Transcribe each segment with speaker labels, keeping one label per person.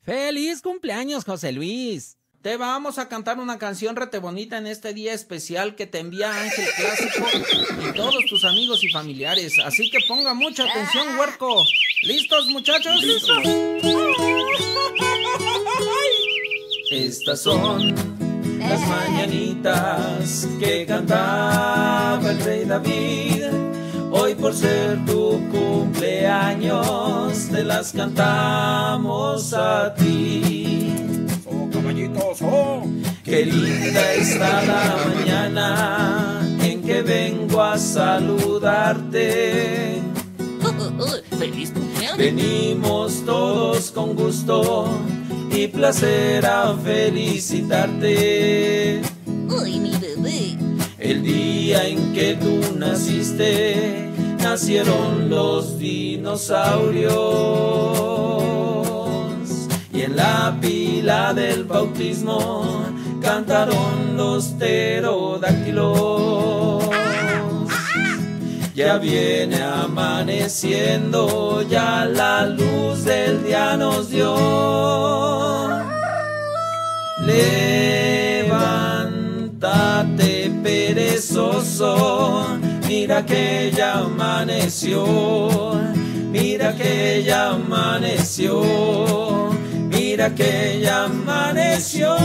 Speaker 1: ¡Feliz cumpleaños, José Luis! Te vamos a cantar una canción rete bonita en este día especial que te envía Ángel Clásico y todos tus amigos y familiares. Así que ponga mucha atención, huerco. ¿Listos, muchachos?
Speaker 2: ¡Listos!
Speaker 1: Estas son las mañanitas que cantaba el rey David. Hoy por ser tu cumpleaños te las cantamos a ti.
Speaker 2: ¡Oh, caballitos! ¡Oh!
Speaker 1: Qué linda está la mañana en que vengo a saludarte.
Speaker 3: ¡Feliz cumpleaños!
Speaker 1: Venimos todos con gusto y placer a felicitarte.
Speaker 3: ¡Ay, mi bebé!
Speaker 1: El día en que tú naciste, nacieron los dinosaurios. Y en la pila del bautismo cantaron los pterodáctilos. Ya viene amaneciendo, ya la luz del día nos dio. Levántate, perezoso, mira que ya amaneció, mira que ya amaneció, mira que ya amaneció.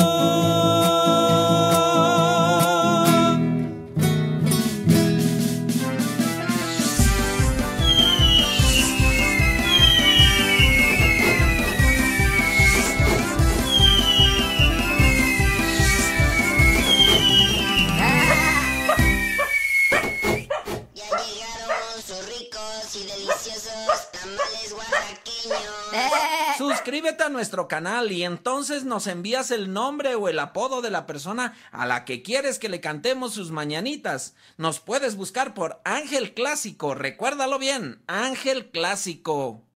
Speaker 4: Y deliciosos tamales oaxaqueños.
Speaker 1: Suscríbete a nuestro canal y entonces nos envías el nombre o el apodo de la persona a la que quieres que le cantemos sus mañanitas. Nos puedes buscar por Ángel Clásico, recuérdalo bien, Ángel Clásico.